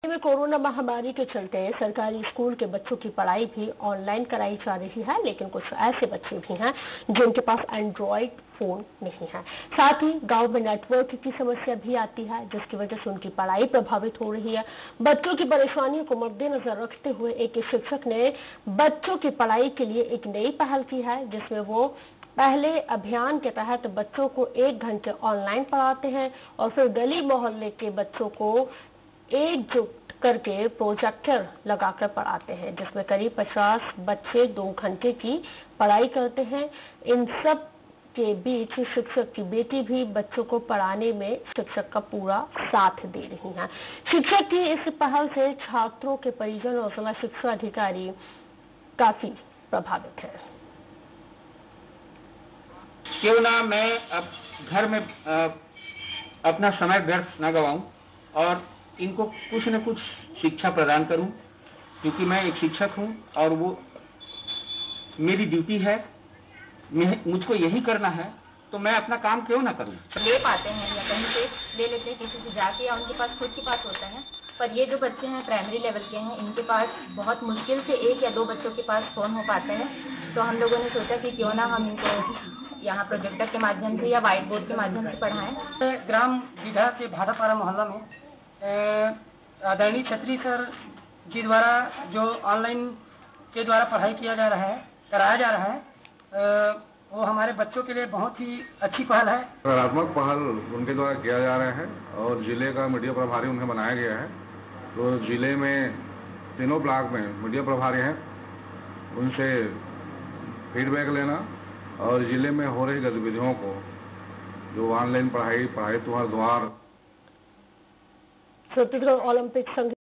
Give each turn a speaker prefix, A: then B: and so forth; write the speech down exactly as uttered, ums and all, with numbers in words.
A: में कोरोना महामारी के चलते सरकारी स्कूल के बच्चों की पढ़ाई भी ऑनलाइन कराई जा रही है, लेकिन कुछ ऐसे बच्चे भी हैं जिनके पास एंड्रॉइड फोन नहीं है। साथ ही गांव में नेटवर्क की समस्या भी आती है, जिसकी वजह से उनकी पढ़ाई प्रभावित हो रही है। बच्चों की परेशानियों को मद्देनजर रखते हुए एक शिक्षक ने बच्चों की पढ़ाई के लिए एक नई पहल की है, जिसमें वो पहले अभियान के तहत बच्चों को एक घंटे ऑनलाइन पढ़ाते हैं और फिर गली मोहल्ले के बच्चों को एकजुट करके प्रोजेक्टर लगाकर पढ़ाते हैं, जिसमें करीब पचास बच्चे दो घंटे की पढ़ाई करते हैं। इन सब के बीच शिक्षक की बेटी भी बच्चों को पढ़ाने में शिक्षक का पूरा साथ दे रही हैं। शिक्षक की इस पहल से छात्रों के परिजन और जिला शिक्षा अधिकारी काफी प्रभावित है।
B: क्यों ना मैं अब घर में आ, अपना समय व्यर्थ न गवाऊं और इनको कुछ न कुछ शिक्षा प्रदान करूं, क्योंकि मैं एक शिक्षक हूं और वो मेरी ड्यूटी है, मुझको यही करना है, तो मैं अपना काम क्यों ना करूं।
C: ले पाते हैं या कहीं से ले लेते हैं किसी से जाके, या उनके पास खुद के पास होता है। पर ये जो बच्चे हैं प्राइमरी लेवल के हैं, इनके पास बहुत मुश्किल से एक या दो बच्चों के पास फोन हो पाते हैं। तो हम लोगों ने सोचा कि क्यों ना हम इनको यहाँ प्रोजेक्टर के माध्यम से या व्हाइट बोर्ड के माध्यम से पढ़ाएं।
D: ग्राम दीघा के भादापारा मोहल्ला में आदरणीय छत्री सर जी द्वारा जो ऑनलाइन के द्वारा पढ़ाई किया जा रहा है कराया जा रहा है, वो हमारे बच्चों के लिए बहुत ही अच्छी पहल है।
E: सकारात्मक पहल उनके द्वारा किया जा रहा है और जिले का मीडिया प्रभारी उन्हें बनाया गया है। तो जिले में तीनों ब्लॉक में मीडिया प्रभारी हैं, उनसे फीडबैक लेना और जिले में हो रही गतिविधियों को, जो ऑनलाइन पढ़ाई पढ़ाई तुम्हारे द्वार
A: छत्तीसगढ़ ओलंपिक संघ